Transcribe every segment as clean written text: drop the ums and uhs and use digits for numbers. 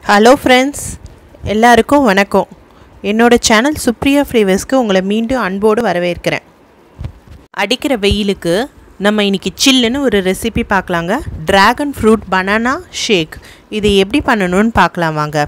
Hello friends, எல்லாருக்கும் வணக்கம். என்னோட சேனல் சுப்ரியா ஃப்ளேவர்ஸ்க்கு உங்களை மீண்டும் அன்போடு வரவேற்கிறேன். அடிக்கிற வெயிலுக்கு நம்ம இன்றைக்கி சில்லுன்னு ஒரு ரெசிபி பார்க்கலாங்க. Dragon fruit banana shake. இது எப்படி பண்ணணும்னு பார்க்கலாம் வாங்க.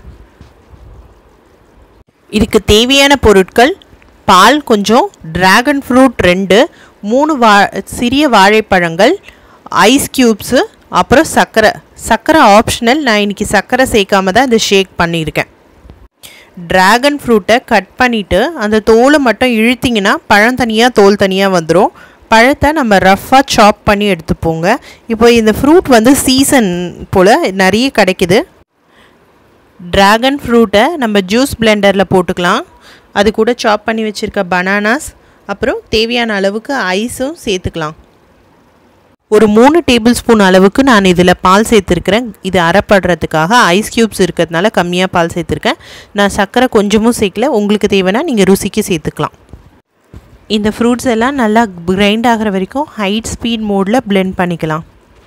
இதுக்கு தேவையான பொருட்கள்: பால் கொஞ்சம், ட்ராகன் ஃப்ரூட் 2, 3 சிறிய வாழைப்பழங்கள், ஐஸ் க்யூப்ஸு, அப்புறம் சர்க்கரை ஆப்ஷனல். நான் இன்றைக்கி சர்க்கரை சேர்க்காம தான் இந்த ஷேக் பண்ணியிருக்கேன். ட்ராகன் ஃப்ரூட்டை கட் பண்ணிவிட்டு அந்த தோலை மட்டும் இழுத்திங்கன்னா பழம் தனியாக தோல் தனியாக வந்துடும். பழத்தை நம்ம ரஃப்பாக சாப் பண்ணி எடுத்துப்போங்க. இப்போ இந்த ஃப்ரூட் சீசன் போல் நிறைய கிடைக்குது. ட்ராகன் ஃப்ரூட்டை நம்ம ஜூஸ் பிளெண்டரில் போட்டுக்கலாம். அது கூட சாப் பண்ணி வச்சுருக்க பனானாஸ், அப்புறம் தேவையான அளவுக்கு ஐஸும் சேர்த்துக்கலாம். ஒரு 3 டேபிள் ஸ்பூன் அளவுக்கு நான் இதில் பால் சேர்த்துருக்கிறேன். இது அரைப்படுறதுக்காக. ஐஸ் க்யூப்ஸ் இருக்கிறதுனால கம்மியாக பால் சேர்த்துருக்கேன். நான் சர்க்கரை கொஞ்சமும் சேர்க்கல. உங்களுக்கு தேவைன்னா நீங்கள் ருசிக்கு சேர்த்துக்கலாம். இந்த ஃப்ரூட்ஸ் எல்லாம் நல்லா கிரைண்ட் ஆகிற வரைக்கும் ஹை ஸ்பீட் மோடில் பிளெண்ட் பண்ணிக்கலாம்.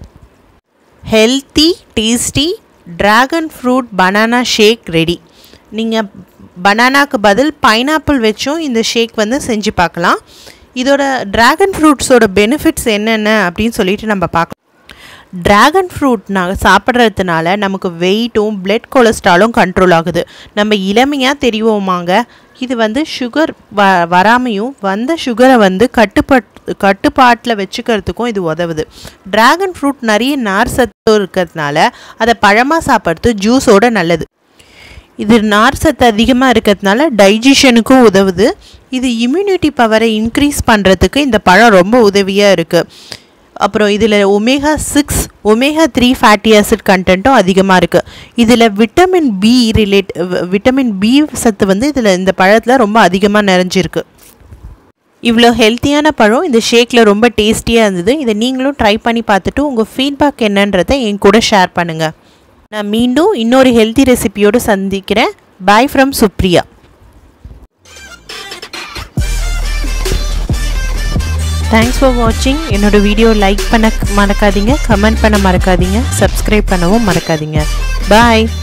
Healthy tasty dragon fruit banana shake ready. நீங்கள் பனானாக்கு பதில் பைனாப்பிள் வச்சும் இந்த ஷேக் செஞ்சு பார்க்கலாம். இதோட ட்ராகன் ஃப்ரூட்ஸோட பெனிஃபிட்ஸ் என்னென்ன அப்படின்னு சொல்லிட்டு நம்ம பார்க்கலாம். ட்ராகன் ஃப்ரூட் சாப்பிட்றதுனால நமக்கு வெயிட்டும் பிளட் கொலஸ்ட்ராலும் கண்ட்ரோல் ஆகுது. நம்ம இளமையாக தெரியுவோமாங்க. இது சுகர் வராமையும் வந்த சுகரை கட்டுப்பாட்டில் வச்சுக்கிறதுக்கும் இது உதவுது. ட்ராகன் ஃப்ரூட் நிறைய நார் சத்து இருக்கிறதுனால அதை பழமாக சாப்பிட்றது ஜூஸோட நல்லது. இது நார் சத்து அதிகமாக இருக்கிறதுனால டைஜஷனுக்கும் உதவுது. இது இம்யூனிட்டி பவரை இன்க்ரீஸ் பண்ணுறதுக்கு இந்த பழம் ரொம்ப உதவியாக இருக்குது. அப்புறம் இதில் ஒமேகா 6 ஒமேகா 3 ஃபேட்டி ஆசிட் கண்டென்ட்டும் அதிகமாக இருக்குது. இதில் விட்டமின் பி சத்து இதில் இந்த பழத்தில் ரொம்ப அதிகமாக நிறைஞ்சிருக்கு. இவ்வளோ ஹெல்த்தியான பழம் இந்த ஷேக்கில் ரொம்ப டேஸ்டியாக இருந்தது. இதை நீங்களும் ட்ரை பண்ணி பார்த்துட்டு உங்கள் ஃபீட்பேக் என்னன்றதை என் கூட ஷேர் பண்ணுங்கள். நான் மீண்டும் இன்னொரு ஹெல்த்தி ரெசிபியோடு சந்திக்கிறேன். Bye from Supriya. Thanks for வாட்சிங். என்னோட வீடியோ லைக் பண்ண மறக்காதீங்க, கமெண்ட் பண்ண மறக்காதீங்க, சப்ஸ்கிரைப் பண்ணவும் மறக்காதீங்க. பாய்.